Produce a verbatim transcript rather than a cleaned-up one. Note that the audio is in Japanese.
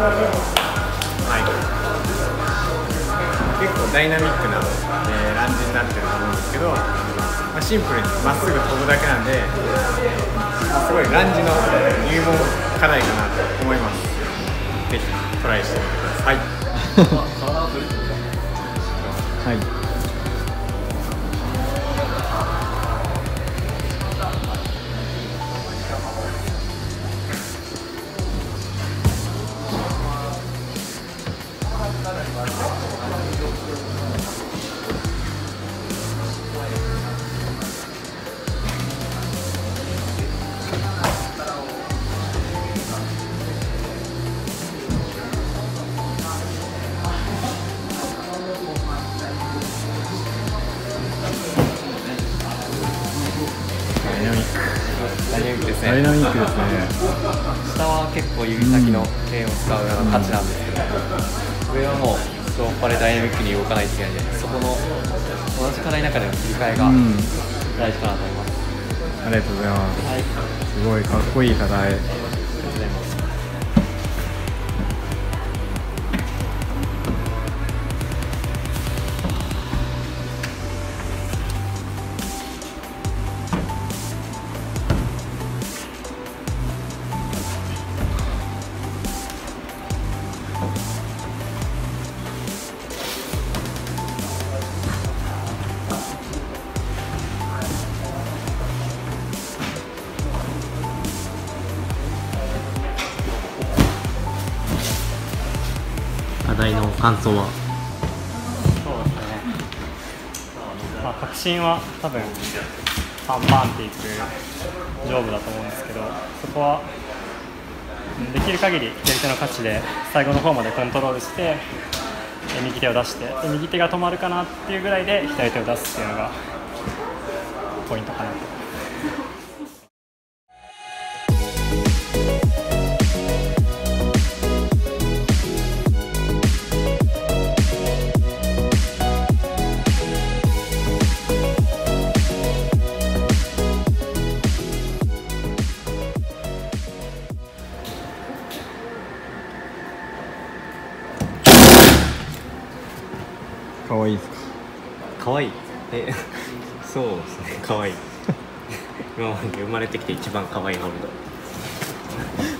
はい、結構ダイナミックな、えー、ランジになってると思うんですけど、まあ、シンプルにまっすぐ飛ぶだけなんで、すごいランジの入門課題かなと思います。ぜひトライしてみてください。はい。ダイナミックですね。ダイナミックですね。 下は結構指先の剣を使うような感じなんですけど、うん、上はもうスローパでダイナミックに動かないといけないので、そこの同じ課題の中での切り替えが大事かなと思います。 うん、ありがとうございます。はい、すごいかっこいい課題。ありがとうございます。 課題の感想は？ そうですね、まあ、確信は多分パンパンっていく上部だと思うんですけど、そこはできる限り左手の勝ちで最後の方までコントロールして右手を出して、右手が止まるかなっていうぐらいで左手を出すっていうのがポイントかなと。 可愛いですか？ 可愛い。え、そうですね。可愛い。今まで生まれてきて一番可愛いホールド。